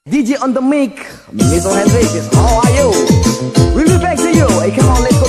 DJ on the mic, Mr. Hendrix, how are you? We'll be back to you. Hey, come on, let's